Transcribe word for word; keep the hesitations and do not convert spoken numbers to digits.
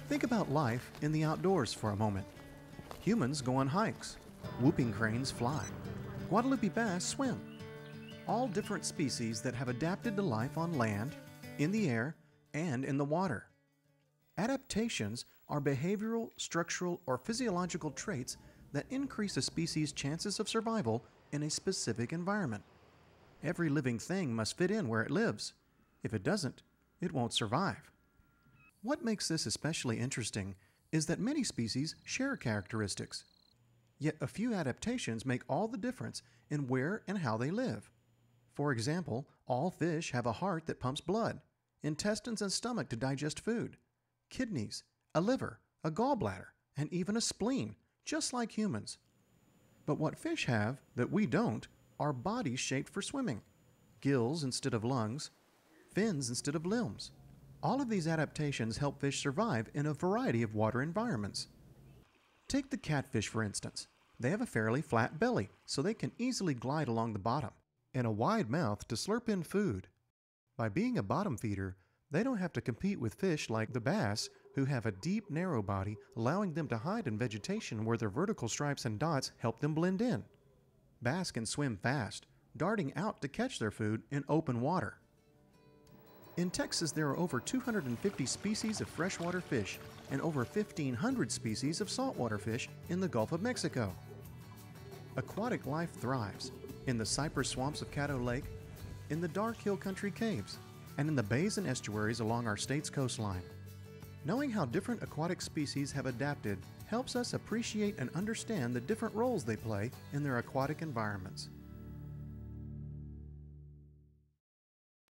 Think about life in the outdoors for a moment. Humans go on hikes. Whooping cranes fly. Guadalupe bass swim. All different species that have adapted to life on land, in the air, and in the water. Adaptations are behavioral, structural, or physiological traits that increase a species' chances of survival in a specific environment. Every living thing must fit in where it lives. If it doesn't, it won't survive. What makes this especially interesting is that many species share characteristics. Yet a few adaptations make all the difference in where and how they live. For example, all fish have a heart that pumps blood, intestines and stomach to digest food, kidneys, a liver, a gallbladder, and even a spleen, just like humans. But what fish have that we don't are bodies shaped for swimming, gills instead of lungs, fins instead of limbs. All of these adaptations help fish survive in a variety of water environments. Take the catfish, for instance. They have a fairly flat belly, so they can easily glide along the bottom, and a wide mouth to slurp in food. By being a bottom feeder, they don't have to compete with fish like the bass, who have a deep, narrow body, allowing them to hide in vegetation where their vertical stripes and dots help them blend in. Bass can swim fast, darting out to catch their food in open water. In Texas, there are over two hundred fifty species of freshwater fish and over fifteen hundred species of saltwater fish in the Gulf of Mexico. Aquatic life thrives in the cypress swamps of Caddo Lake, in the dark hill country caves, and in the bays and estuaries along our state's coastline. Knowing how different aquatic species have adapted helps us appreciate and understand the different roles they play in their aquatic environments.